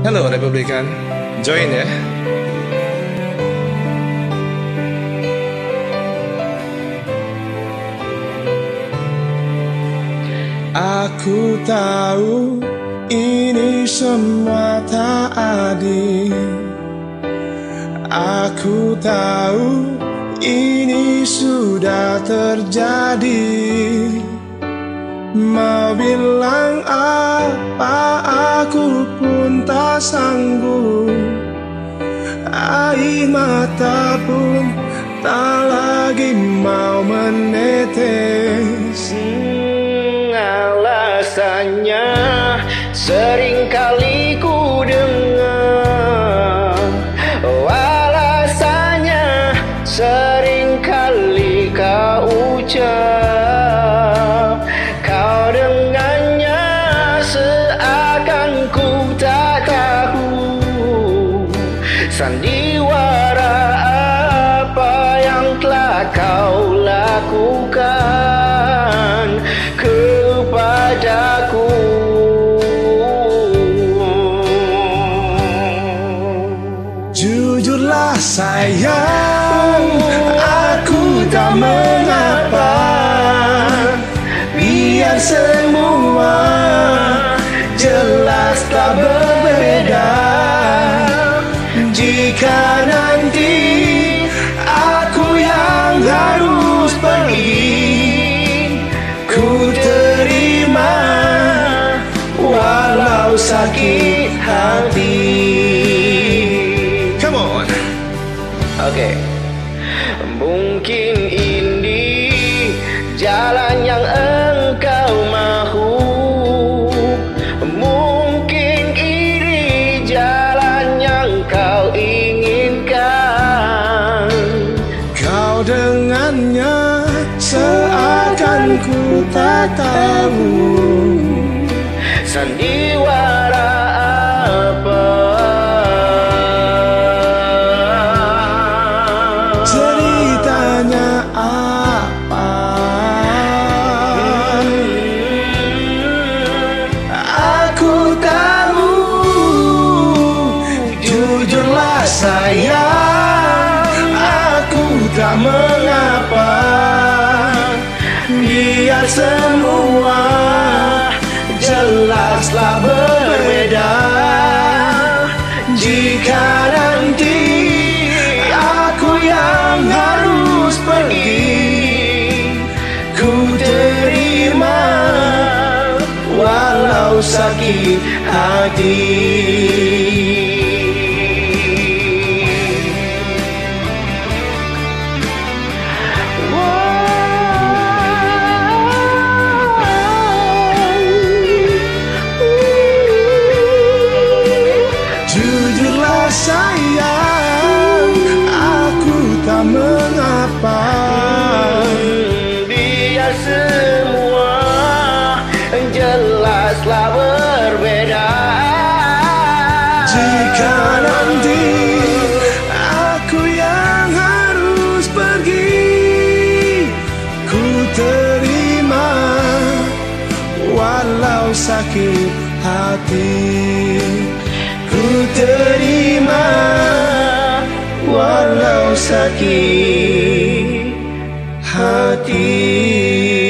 Halo Republikan, join ya. Aku tahu ini semua tak adil. Aku tahu ini sudah terjadi. Mau bilang apa aku pun tak sanggup. Air mata pun tak lagi mau menetes. Alasannya sering kali ku dengar, alasannya sering kali kau ucap. Kau dengannya seakan ku tak tahu sandiwara apa yang telah kau lakukan kepadaku. Jujurlah sayang, aku tak mengapa. Biar semua jelas tak berbeda. Jika nanti aku yang harus pergi, ku terima walau sakit hati. Come on. Oke. Mungkin ini jalan yang engkau mahu, mungkin ini jalan yang kau inginkan. Kau dengannya seakan ku tak tahu sandiwara apa, ceritanya apa. Aku tahu, jujurlah sayang, aku tak mengapa. Biar semua jelaslah berbeda. Jika nanti aku yang harus pergi, ku terima walau sakit hati. Jujurlah sayang, aku tak mengapa. Biar semua jelaslah berbeda. Jika nanti aku yang harus pergi, ku terima walau sakit hati. Ku terima walau sakit hati.